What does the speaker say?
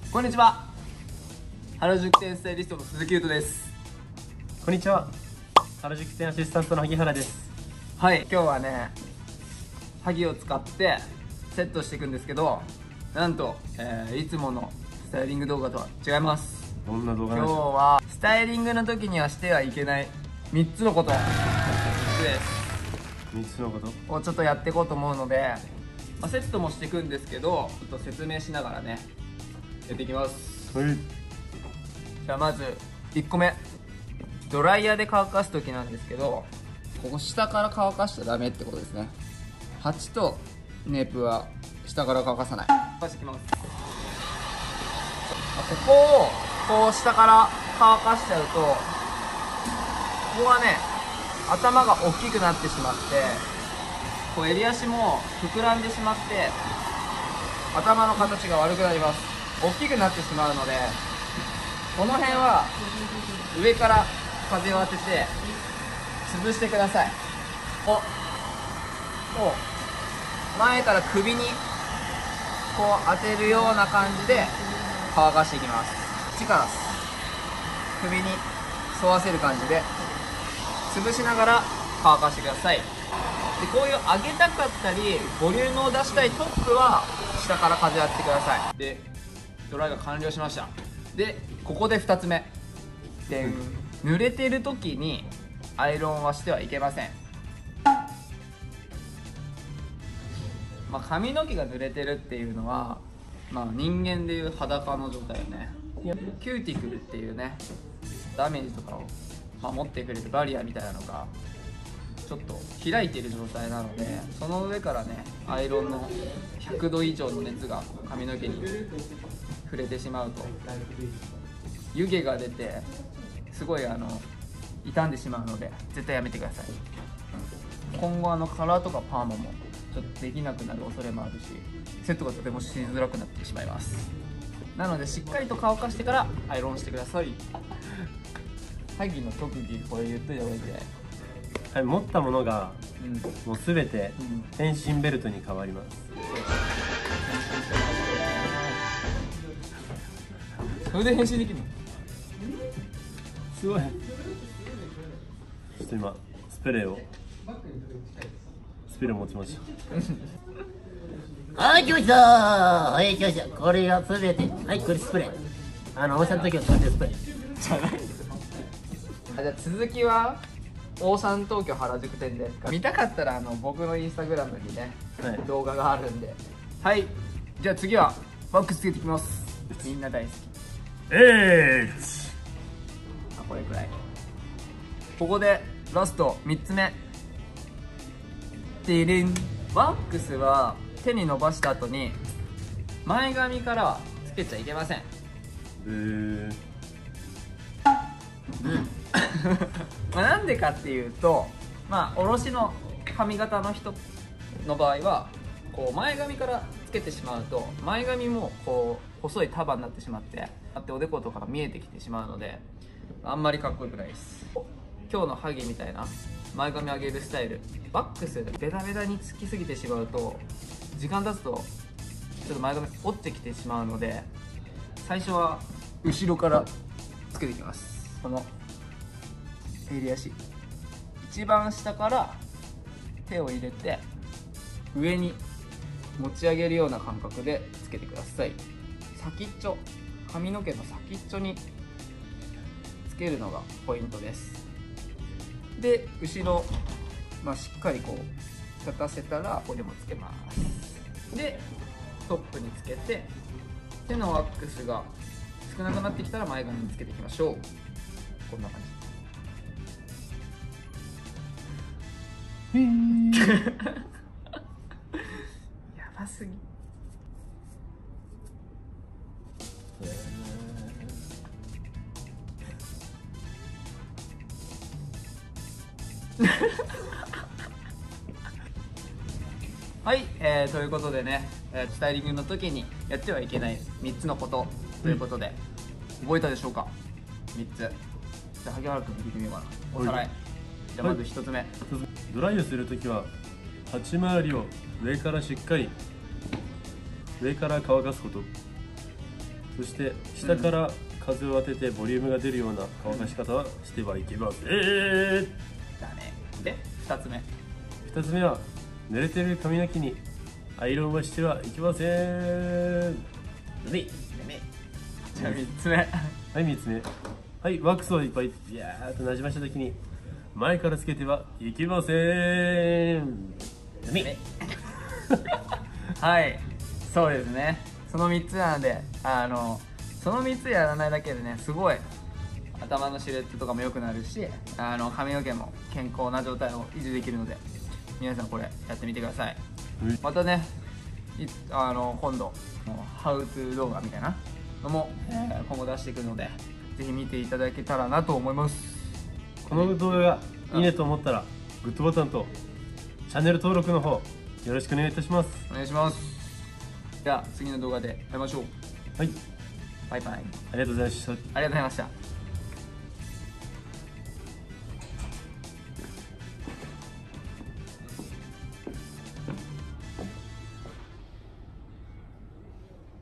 こんにちは。原宿店スタイリストの鈴木優斗です。 こんにちは。原宿店アシスタントの萩原です。 はい、今日はね、萩を使ってセットしていくんですけど、なんと、いつものスタイリング動画とは違います。 どんな動画なん今日でしょはスタイリングの時にはしてはいけない3つのこと、3つですう。3つのことをちょっとやっていこうと思うので、セットもしていくんですけど、ちょっと説明しながらねやっていきます。 はい。 じゃあまず1個目、ドライヤーで乾かす時なんですけど、ここ下から乾かしちゃダメってことですね。鉢とネープは下から乾かさない。乾かしていきます。ここをこう下から乾かしちゃうと、ここがね頭が大きくなってしまって、こう襟足も膨らんでしまって頭の形が悪くなります。大きくなってしまうので、この辺は上から風を当てて潰してください。前から首にこう当てるような感じで乾かしていきます。こっちから首に沿わせる感じで潰しながら乾かしてください。でこういう上げたかったりボリュームを出したいトップは下から風当ててください。でドライが完了しました。でここで2つ目で、濡れてる時にアイロンはしてはいけません。髪の毛が濡れてるっていうのは、人間でいう裸の状態よね。キューティクルっていうね、ダメージとかを守ってくれるバリアみたいなのがちょっと開いてる状態なので、その上からねアイロンの100度以上の熱が髪の毛に触れてしまうと湯気が出てすごい傷んでしまうので絶対やめてください。今後カラーとかパーマもちょっとできなくなる恐れもあるし、セットがとてもしづらくなってしまいます。なのでしっかりと乾かしてからアイロンしてください。萩の特技これ言っといた方がいいんじゃない？ はい、持ったものが、もうすべて変身ベルトに変わります。 それで変身できるの？ すごい。ちょっと今スプレーを持ちました。 はい、来ましたー。はい、来ました。これがすべて。はい、これスプレー。おしゃの時はこれでスプレー。 じゃない。じゃあ続きはオーサン東京原宿店で見たかったら僕のインスタグラムにね、 はい、 動画があるんで。はい、じゃあ次はワックスつけていきます。みんな大好き。これくらい。ここでラスト3つ目。ワックスは手に伸ばした後に前髪からはつけちゃいけません。なんでかっていうと、おろしの髪型の人の場合はこう前髪からつけてしまうと前髪もこう細い束になってしまっておでことかが見えてきてしまうので、あんまりかっこよくないです。今日のハゲみたいな前髪上げるスタイル、ワックスベタベタにつきすぎてしまうと時間経つとちょっと前髪折ってきてしまうので、最初は後ろからつけていきます。この襟足一番下から手を入れて上に持ち上げるような感覚でつけてください。先っちょ、髪の毛の先っちょにつけるのがポイントです。で後ろ、しっかりこう立たせたらここでもつけます。でトップにつけて手のワックスが少なくなってきたら前髪につけていきましょう。こんな感じ。やばすぎ。はい、ということでね、スタイリングの時にやってはいけない3つのことということで、覚えたでしょうか？ 3 つ。じゃあ萩原君に聞いてみようかな。おさらい。じゃあまず1つ目、 ドライをするときは鉢回りを上からしっかり上から乾かすこと。 そして下から風を当ててボリュームが出るような乾かし方はしてはいけません。 だね。で2つ目。 2つ目は濡れてる髪の毛にアイロンはしてはいけません。 じゃあ3つ目。 はい、3つ目。はい、ワックスをいっぱいビャーっとなじましたときに前からつけてはいけません。 はい、そうですね。その3つなんで、その3つやらないだけでね、すごい頭のシルエットとかも良くなるし、髪の毛も健康な状態を維持できるので、皆さんこれやってみてください。またね、今度ハウツー動画みたいなのも、今後出していくので、ぜひ見ていただけたらなと思います。 この動画がいいねと思ったらグッドボタンとチャンネル登録の方よろしくお願いいたします。 お願いします。では次の動画で会いましょう。 はい、 バイバイ。 ありがとうございました。 ありがとうございました。